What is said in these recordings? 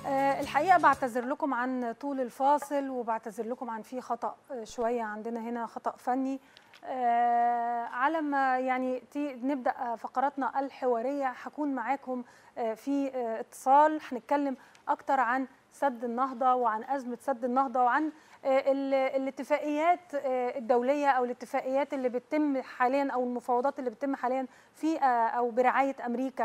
الحقيقة بعتذر لكم عن طول الفاصل، وبعتذر لكم عن في خطأ شوية عندنا هنا، خطأ فني. على ما يعني نبدأ فقراتنا الحوارية هكون معاكم في اتصال، هنتكلم أكتر عن سد النهضة وعن أزمة سد النهضة وعن الاتفاقيات الدولية أو الاتفاقيات اللي بتتم حاليا أو المفاوضات اللي بتتم حاليا في أو برعاية أمريكا.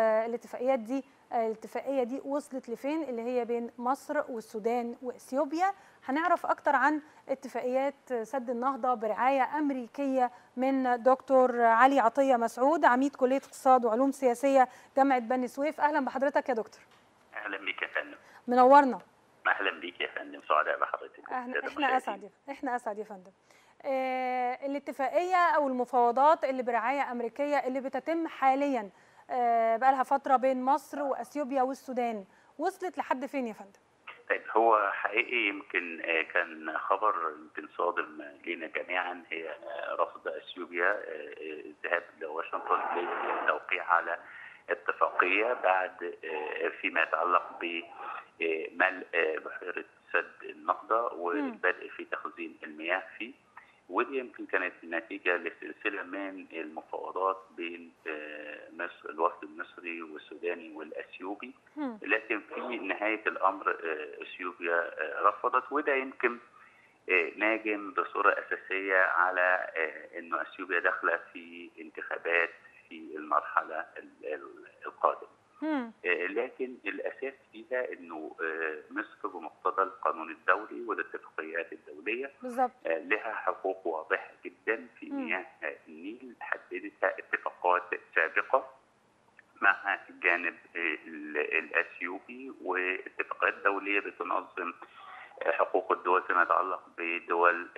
الاتفاقية دي وصلت لفين، اللي هي بين مصر والسودان وإثيوبيا. هنعرف أكتر عن اتفاقيات سد النهضة برعاية أمريكية من دكتور علي عطية مسعود، عميد كلية اقتصاد وعلوم سياسية جامعة بني سويف. أهلا بحضرتك يا دكتور. أهلا بيك يا فندم. منورنا. أهلا بيك يا فندم، سعداء بحضرتك. احنا أسعد يا فندم. الاتفاقية أو المفاوضات اللي برعاية أمريكية اللي بتتم حاليا بقى لها فترة بين مصر وأثيوبيا والسودان، وصلت لحد فين يا فندم؟ طيب، هو حقيقي يمكن كان خبر يمكن صادم لنا جميعا، هي رفض أثيوبيا الذهاب لواشنطن للتوقيع على اتفاقية بعد فيما يتعلق بملء بحيرة سد النهضة والبدء في تخزين المياه فيه. ودي يمكن كانت نتيجة لسلسلة من المفاوضات بين مصر، الوفد المصري والسوداني والأثيوبي، لكن في نهاية الأمر أثيوبيا رفضت. وده يمكن ناجم بصورة أساسية على أنه أثيوبيا داخلة في انتخابات في المرحلة القادمة. لكن الأساس فيها أنه مصر بمقتضى القانون الدولي والاتفاقيات الدولية بالظبط لها حقوق واضحة جدا في مياه النيل، حددتها اتفاقات سابقة مع الجانب الأثيوبي، واتفاقات دولية بتنظم حقوق الدول فيما يتعلق بدول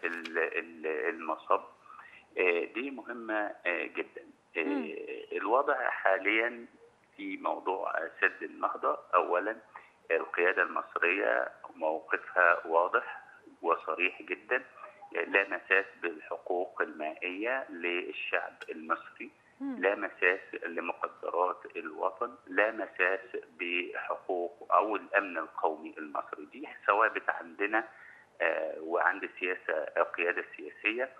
المصب. دي مهمة جدا. الوضع حاليا في موضوع سد النهضة، أولا القيادة المصرية موقفها واضح وصريح جدا، لا مساس بالحقوق المائية للشعب المصري، لا مساس لمقدرات الوطن، لا مساس بحقوق أو الأمن القومي المصري. دي ثوابت عندنا وعند القيادة السياسية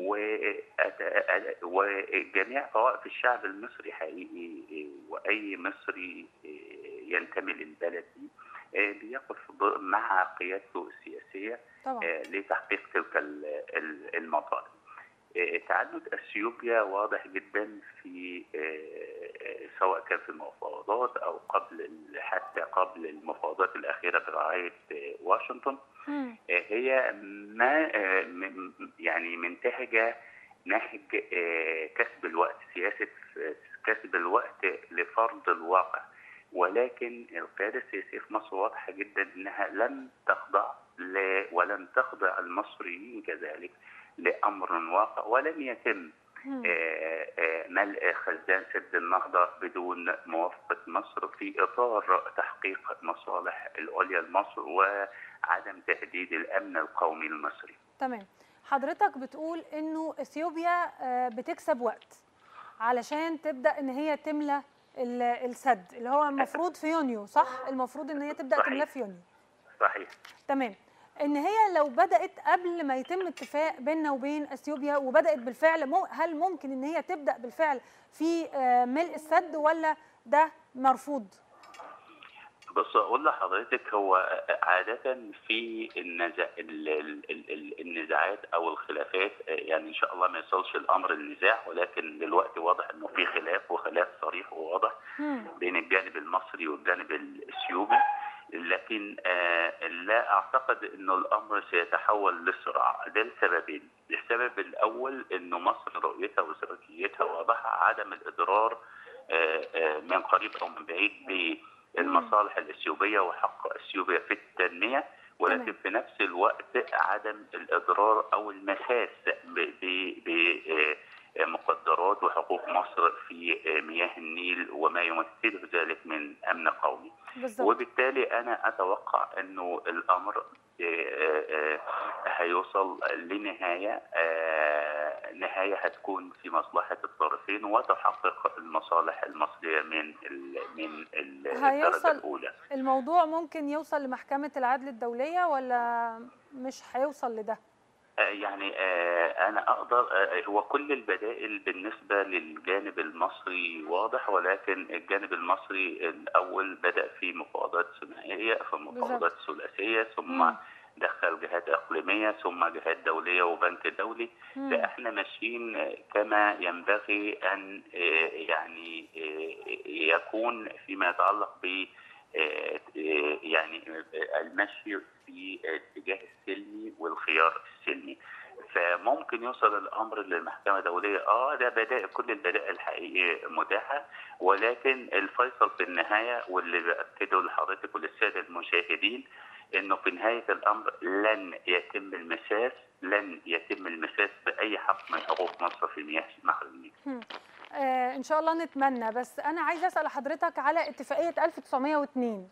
وجميع طوائف الشعب المصري حقيقي، وأي مصري ينتمي للبلد دي بيقف مع قيادته السياسية لتحقيق تلك المطالب. تعدد أثيوبيا واضح جدا في سواء كان في المفاوضات أو حتى قبل المفاوضات الأخيرة برعاية واشنطن. هي ما يعني منتهجة نهج كسب الوقت، سياسة كسب الوقت لفرض الواقع. ولكن القيادة السياسية في مصر واضحة جدا أنها لن تخضع ولن تخضع المصريين كذلك لأمر واقع، ولن يتم ملء خزان سد النهضة بدون موافقة مصر في إطار تحقيق مصالح العليا لمصر وعدم تهديد الأمن القومي المصري. تمام. حضرتك بتقول إنه إثيوبيا بتكسب وقت علشان تبدأ إن هي تملى السد اللي هو المفروض في يونيو، صح؟ المفروض إن هي تبدأ تملاه في يونيو. صحيح. تمام. ان هي لو بدات قبل ما يتم اتفاق بيننا وبين اثيوبيا وبدات بالفعل، هل ممكن ان هي تبدا بالفعل في ملء السد ولا ده مرفوض؟ بص اقول لحضرتك، هو عاده في النزاعات او الخلافات، يعني ان شاء الله ما يوصلش الامر النزاع، ولكن دلوقتي واضح انه في خلاف وخلاف صريح وواضح بين الجانب المصري والجانب الاثيوبي. لكن لا اعتقد انه الامر سيتحول لصراع، ده لسببين. السبب الاول انه مصر رؤيتها واستراتيجيتها واضحه، عدم الاضرار من قريب او من بعيد بالمصالح الاثيوبيه وحق اثيوبيا في التنميه، ولكن في نفس الوقت عدم الاضرار او المساس بمقدرات وحقوق مصر في مياه النيل وما يمثله ذلك من امن قومي. بالزبط. وبالتالي انا اتوقع انه الامر هيوصل لنهايه نهاية هتكون في مصلحة الطرفين وتحقق المصالح المصرية من الدرجة هيوصل الأولى. الموضوع ممكن يوصل لمحكمة العدل الدولية ولا مش هيوصل لده؟ يعني أنا أقدر هو كل البدائل بالنسبة للجانب المصري واضح، ولكن الجانب المصري الأول بدأ في مفاوضات ثنائية، في مفاوضات بالظبط. ثلاثية، ثم دخل جهات إقليمية ثم جهات دولية وبنك دولي. لا احنا ماشيين كما ينبغي أن يعني يكون فيما يتعلق ب يعني المشي في اتجاه السلمي والخيار السلمي. فممكن يوصل الامر للمحكمه الدوليه. ده بدائل، كل البدائل الحقيقيه متاحه، ولكن الفيصل في النهايه واللي باكده لحضرتك وللساده المشاهدين انه في نهايه الامر لن يتم المساس باي حق من حقوق مصر في مياه نهر النيل. ان شاء الله نتمنى. بس انا عايزه اسال حضرتك على اتفاقيه 1902.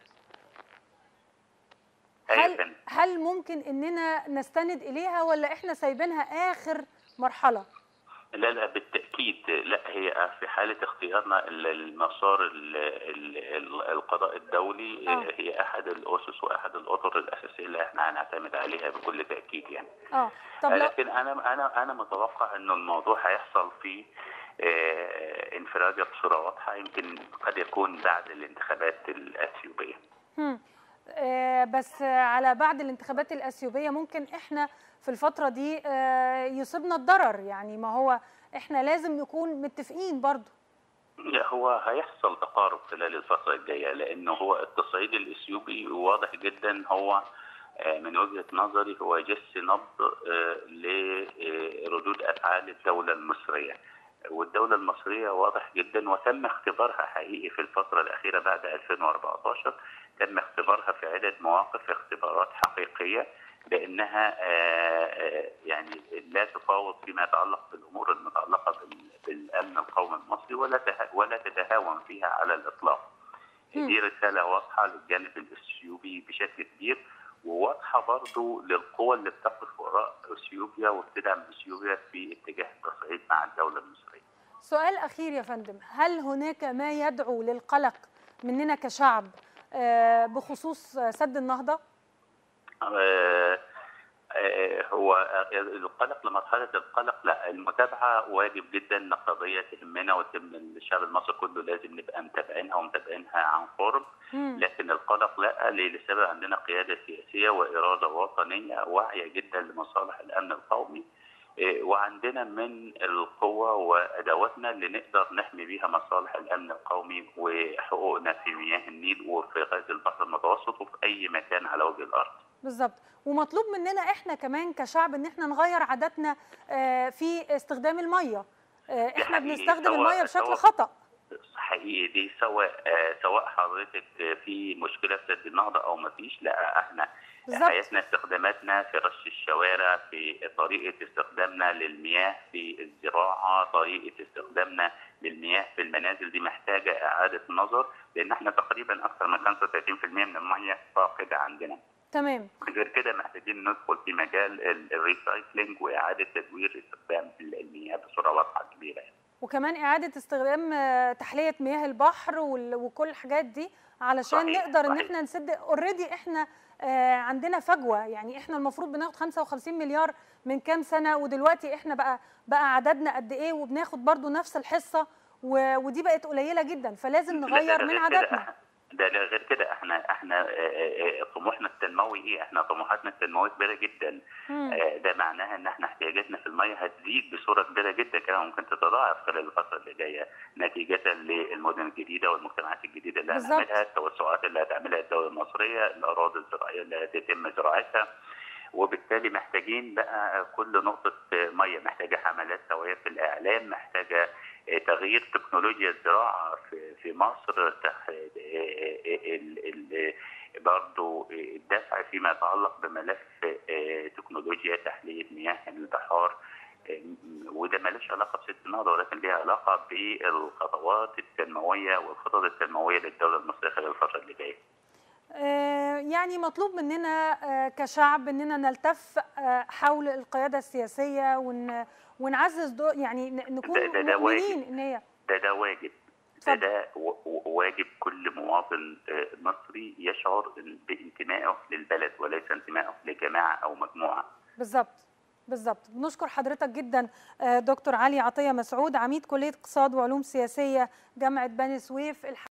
هل ممكن اننا نستند اليها ولا احنا سايبينها اخر مرحله؟ لا بالتاكيد، لا هي في حاله اختيارنا المسار القضاء الدولي هي احد الاسس واحد الاطر الاساسيه اللي احنا هنعتمد عليها بكل تاكيد يعني. طب لكن انا متوقع انه الموضوع هيحصل في انفراجه بصوره واضحه، يمكن قد يكون بعد الانتخابات الاثيوبيه. بس على بعد الانتخابات الأثيوبية ممكن احنا في الفترة دي يصيبنا الضرر، يعني ما هو احنا لازم نكون متفقين برضو. هو هيحصل تقارب خلال الفترة الجاية، لأنه هو التصعيد الإثيوبي واضح جدا، هو من وجهة نظري هو جس نبض لردود أفعال الدولة المصرية. والدولة المصرية واضح جدا وتم اختبارها حقيقي في الفترة الأخيرة بعد 2014، تم اختبارها في عدة مواقف، اختبارات حقيقية بأنها يعني لا تفاوض فيما يتعلق بالأمور المتعلقة بالأمن القومي المصري ولا تتهاون فيها على الإطلاق. دي رسالة واضحة للجانب الإثيوبي بشكل كبير، وواضحة برضو للقوى اللي بتقف وراء اثيوبيا وبتدعم اثيوبيا في اتجاه التصعيد مع الدولة المصرية. سؤال أخير يا فندم، هل هناك ما يدعو للقلق مننا كشعب بخصوص سد النهضة؟ هو القلق لمرحلة القلق لا، المتابعة واجب جدا، قضية تهمنا وتهم الشعب المصري كله، لازم نبقى متابعينها ومتابعينها عن قرب. لكن القلق لا، لسبب عندنا قيادة سياسية وإرادة وطنية واعية جدا لمصالح الأمن القومي، وعندنا من القوة وأدواتنا اللي نقدر نحمي بيها مصالح الأمن القومي وحقوقنا في مياه النيل وفي غاز البحر المتوسط وفي أي مكان على وجه الأرض. بالظبط. ومطلوب مننا احنا كمان كشعب ان احنا نغير عاداتنا في استخدام الميه. احنا بنستخدم الميه بشكل خطأ حقيقي. دي سواء حضرتك في مشكله في سد النهضه او ما فيش، لا احنا حياتنا، استخداماتنا في رش الشوارع، في طريقه استخدامنا للمياه في الزراعه، طريقه استخدامنا للمياه في المنازل، دي محتاجه اعاده نظر، لان احنا تقريبا اكثر من 35% من المياه فاقده عندنا. تمام. غير كده محتاجين ندخل في مجال الريسايكلينج واعاده تدوير استخدام المياه بصوره واضحه كبيره. وكمان اعاده استخدام تحليه مياه البحر وكل الحاجات دي علشان صحيح. نقدر ان احنا نسد. اوريدي احنا عندنا فجوه، يعني احنا المفروض بناخد 55 مليار من كام سنه، ودلوقتي احنا بقى عددنا قد ايه وبناخد برضو نفس الحصه، ودي بقت قليله جدا، فلازم نغير من عاداتنا. ده غير كده احنا طموحنا التنموي ايه؟ احنا طموحاتنا التنمويه كبيره جدا. ده معناها ان احنا احتياجاتنا في الميه هتزيد بصوره كبيره جدا، كمان ممكن تتضاعف خلال الفتره اللي جايه نتيجه للمدن الجديده والمجتمعات الجديده اللي هنعملها، التوسعات اللي هتعملها الدوله المصريه، الاراضي الزراعيه اللي هتتم زراعتها. وبالتالي محتاجين بقى كل نقطه ميه محتاجه حملات توعيه في الاعلام، محتاجه تغيير تكنولوجيا الزراعه في مصر، برضو الدفع فيما يتعلق بملف تكنولوجيا تحليه مياه البحار، وده مالوش علاقه بسد النهضه، ولكن ليه علاقه بالخطوات التنمويه والخطط التنمويه للدوله المصريه خلال الفتره اللي جايه. يعني يعني مطلوب مننا كشعب اننا نلتف حول القياده السياسيه ونعزز يعني نكون مؤمنين ان هي ده واجب. ده واجب كل مواطن مصري يشعر بانتمائه للبلد وليس انتمائه لجماعه او مجموعه. بالظبط. بنشكر حضرتك جدا دكتور علي عطيه مسعود، عميد كليه اقتصاد وعلوم سياسيه جامعه بني سويف.